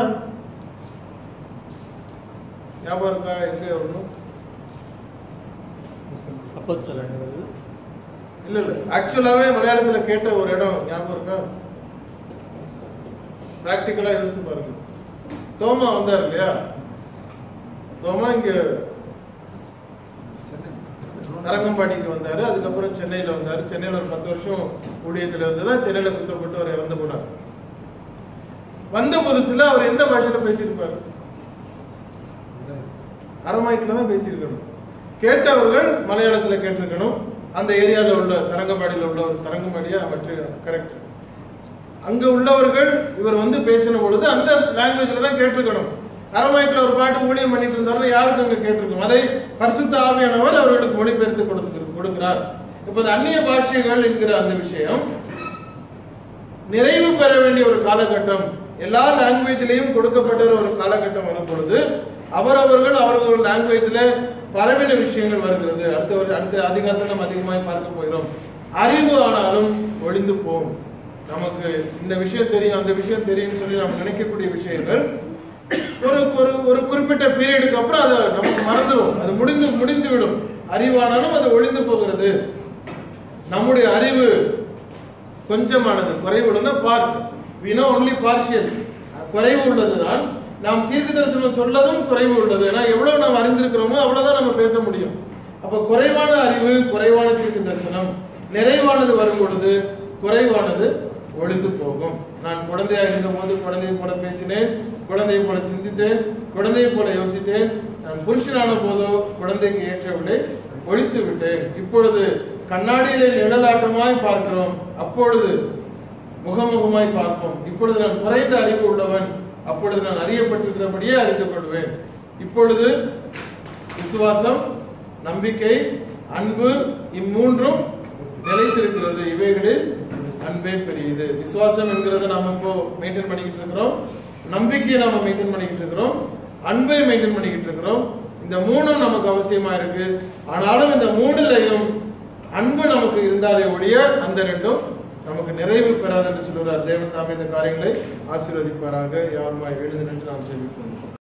ஞாபகம் இருக்கா? எங்க ஒண்ணும் இல்ல இல்ல ஆக்சுவலாவே மலையாளத்துல கேட்ட ஒரு இடம் ஞாபகம் இருக்கா? பிராக்டிகலா யோசிச்சு பாருங்க. தோமா வந்தார் இல்லையா? தோமா இங்க தரங்கம்பாடிக்கு வந்தாரு, அதுக்கப்புறம் சென்னையில வந்தாரு. சென்னையில ஒரு பத்து வருஷம் ஊழியத்துல இருந்துதான் சென்னையில குத்தப்பட்டு அவர் இறந்து போனார். வந்த புதுசுல அவர் எந்த பாஷையில பேசியிருப்பாரு? அரமாய்க்குல தான் பேசியிருக்கணும். கேட்டவர்கள் மலையாளத்துல கேட்டிருக்கணும். அந்த ஏரியாவில் உள்ள தரங்கம்பாடியில் உள்ள ஒரு தரங்கம்பாடியா மற்ற கரெக்ட், அங்க உள்ளவர்கள் இவர் வந்து பேசின பொழுது அந்த லாங்குவேஜ்ல தான் கேட்டிருக்கணும். அரமாய்க்குல ஒரு பாட்டு ஊழியம் பண்ணிட்டு இருந்தாலும் யாருக்கு அங்க கேட்டிருக்கணும். அதை பரிசுத்த ஆவியானவர் அவர்களுக்கு மொழிபெயர்த்து கொடுத்து கொடுக்கிறார். இப்ப அந்நிய பாஷைகள் என்கிற அந்த விஷயம் நிறைவு பெற வேண்டிய ஒரு காலகட்டம், எல்லா லாங்குவேஜ்லயும் கொடுக்கப்பட்ட ஒரு காலகட்டம் வரும் பொழுது அவரவர்கள் அவர்கள் லாங்குவேஜ்ல பரவின விஷயங்கள் வருகிறது. அடுத்த அடுத்த அதிகாரத்தை நம்ம அதிகமாக பார்க்க போகிறோம். அறிவு ஆனாலும் ஒளிந்து போகும். நமக்கு இந்த விஷயம் தெரியும், அந்த விஷயம் தெரியும் சொல்லி நம்ம நினைக்கக்கூடிய விஷயங்கள் ஒரு ஒரு ஒரு குறிப்பிட்ட பீரியடுக்கு அப்புறம் அதை நமக்கு மறந்துடும், அது முடிந்து முடிந்து விடும். அறிவானாலும் அது ஒளிந்து போகிறது. நம்முடைய அறிவு கொஞ்சமானது, குறைவுள்ளதுன்னா part, we know only partial, குறைவு உள்ளதுதான். நாம் தீர்க்க தரிசனம் சொல்லதும் குறைவு உள்ளது. ஏன்னா எவ்வளவு நாம் அறிந்திருக்கிறோமோ அவ்வளவுதான் நம்ம பேச முடியும். அப்ப குறைவான அறிவு, குறைவான தீர்க்க தரிசனம், நிறைவானது வரும் பொழுது குறைவானது ஒளிந்து போகும். நான் குழந்தையாக இருந்த போது குழந்தையை போல பேசினேன், குழந்தையை போல சிந்தித்தேன், குழந்தையை போல யோசித்தேன். நான் புருஷனான போதோ குழந்தைக்கு ஏற்றவில்லை, ஒழித்து விட்டேன். இப்பொழுது கண்ணாடியிலே நிழலாட்டமாய் பார்க்கிறோம், அப்பொழுது முகமுகமாய் பார்ப்போம். இப்பொழுது நான் குறைந்த அறிவு உள்ளவன், அப்பொழுது நான் அறியப்பட்டிருக்கிறபடியே அறிக்கப்படுவேன். இப்பொழுது விசுவாசம், நம்பிக்கை, அன்பு இம்மூன்றும் நிலைத்திருக்கிறது. இவைகளில் அன்பே பெரியது. விசுவாசம் என்கிறத நாம இப்போ மெயின்டைன் பண்ணிக்கிட்டு இருக்கிறோம், நம்பிக்கையை நாம மெயின்டைன் பண்ணிக்கிட்டு இருக்கிறோம், அன்பை மெயின்டைன் பண்ணிக்கிட்டு இருக்கிறோம். இந்த மூணும் நமக்கு அவசியமா இருக்கு. ஆனாலும் இந்த மூணுலையும் அன்பு நமக்கு இருந்தாலே ஒழிய அந்த ரெண்டும் நமக்கு நிறைவு பெறாது என்று சொல்கிறார். தேவன் தாமே இந்த காரியங்களை ஆசீர்வதிப்பாராக. யாருமாய் எழுந்து நின்று நாம் ஜெபிப்போம்.